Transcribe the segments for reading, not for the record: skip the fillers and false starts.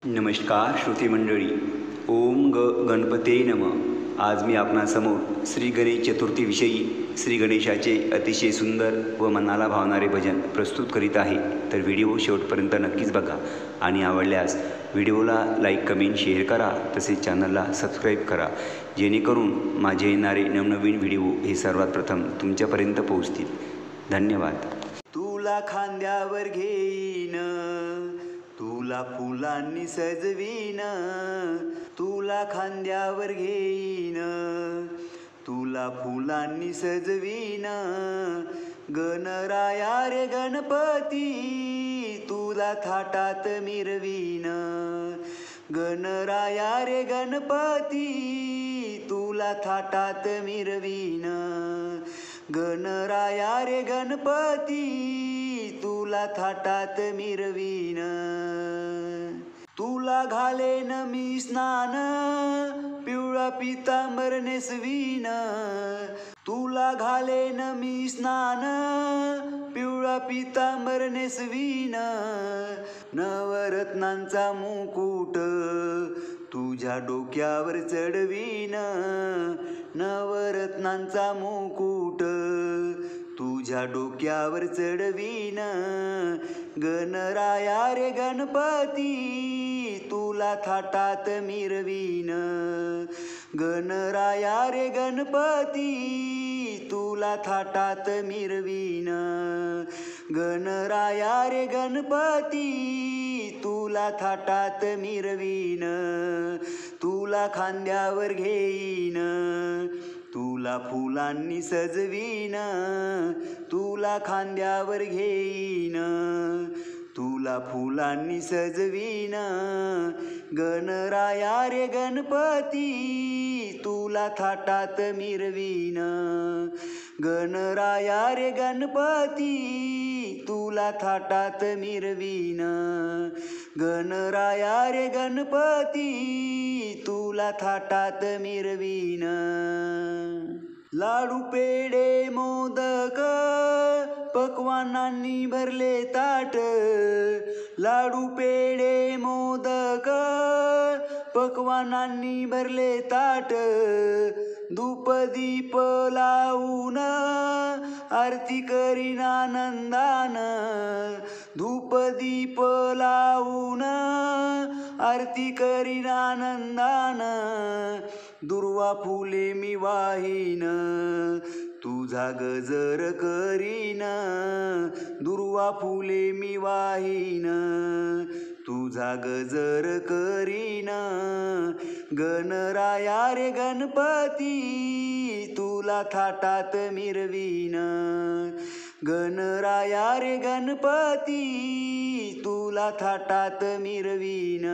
नमस्कार श्रोते मंडळी. ओम गणपते नमः. आज मी आपणासमोर श्री गणेश चतुर्थीविषयी श्री गणेशाचे अतिशय सुंदर व मनाला भावणारे भजन प्रस्तुत करीत आहे. तर व्हिडिओ शेवटपर्यंत नक्कीच बघा आणि आवडल्यास व्हिडिओला लाईक, कमेंट, शेअर करा. तसेच चॅनलला सबस्क्राईब करा, जेणेकरून माझे येणारे नवनवीन व्हिडिओ हे सर्वात प्रथम तुमच्यापर्यंत पोहोचतील. धन्यवाद. तुला खांद्यावर घेईन, तुला फुलांनी सजवीन, तुला खांद्यावर घेईन, तुला फुलांनी सजवीन. गणराया रे गणपती, तुला थाटात मिरवीन. गणराया रे गणपती, तुला थाटात मिरवीन. गणराया रे गणपती, तुला थाटात मिरवीन. तुला घालेन मी स्नान, पिवळा पितांबर नेसवीन. तुला घालेन मी स्नान, पिवळा पितांबर नेसवीन. नवरत्नांचा मुकुट तुझ्या डोक्यावर चढवीन. नवरत्नांचा मुकुट तुझ्या डोक्यावर चढवीन. गणराया रे गणपती, तुला थाटात मिरवीन. गणराया रे गणपती, तुला थाटात मिरवीन. गणराया रे गणपती, तुला थाटात मिरवीन. तुला खांद्यावर घेईन, तुला फुलांनी सजवीन. तुला खांद्यावर घेईन, तुला फुलांनी सजवीन. गणराया रे गणपती, तुला थाटात मिरवीन. गणराया रे गणपती, तुला थाटात मिरवीन. गणराया रे गणपती, तुला थाटात मिरवीन. लाडू पेढे मोदक पक्वान्नांनी भरले ताट. लाडू पेढे मोदक पक्वान्नांनी भरले ताट. धूप दीप लावून आरती करीन आनंदान. धूप दीप लावून आरती करीन आनंदान. दुर्वा फुले मी वाहीन, तुझा गजर करीन. दुर्वा फुले मी वाहीन, तुझा गजर करीन. गणराया रे गणपती, तुला थाटात मिरवीन. गणराया रे गणपती, तुला थाटात मिरवीन.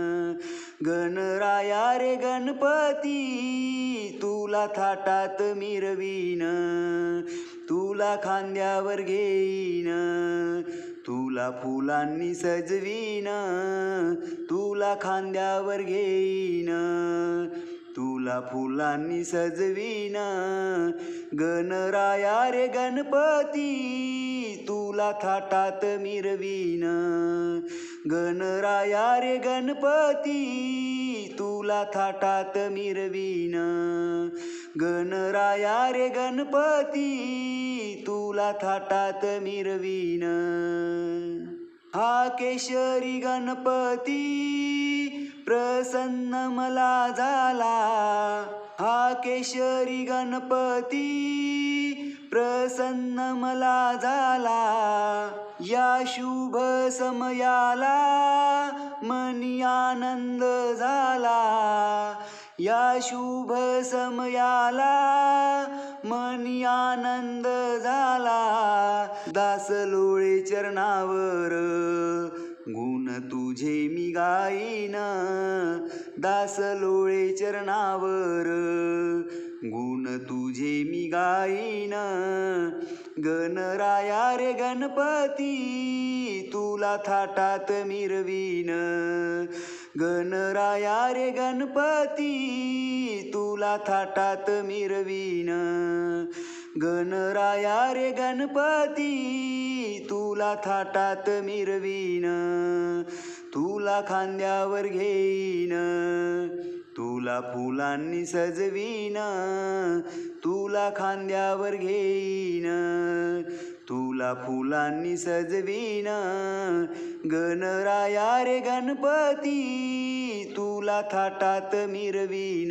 गणराया रे गणपती, तुला थाटात मिरवीन. तुला खांद्यावर घेईन, तुला फुलांनी सजवीन. तुला खांद्यावर घेईन, तुला फुलांनी सजवीन. गणराया रे गणपती, तुला थाटात मिरवीन. गणराया रे गणपती, तुला थाटात मिरवीन. गणराया रे गणपती, तुला थाटात मिरवीन. हा केशरी गणपती प्रसन्न मला झाला. हा केशरी गणपती प्रसन्न मला झाला. या शुभ समयाला मनी आनंद झाला. या शुभ समयाला मनी आनंद झाला. दास लोळे चरणावर गुण तुझे मी गाईन. दास लोळे चरणावर गुण तुझे मी गाईन. गणराया रे गणपती, तुला थाटात मिरवीन. गणराया रे गणपती, तुला थाटात मिरवीन. गणराया रे गणपती, तुला थाटात मिरवीन. तुला खांद्यावर घेईन, तुला फुलांनी सजवीन, तुला खांद्यावर घेईन, तुला फुलांनी सजवीन. गणराया रे गणपती तुला थाटात मिरवीन,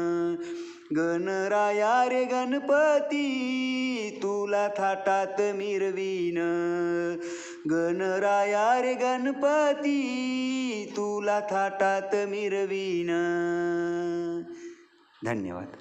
गणराया रे गणपती तुला थाटात मिरवीन, गणराया रे गणपती तुला थाटात मिरवीन. धन्यवाद.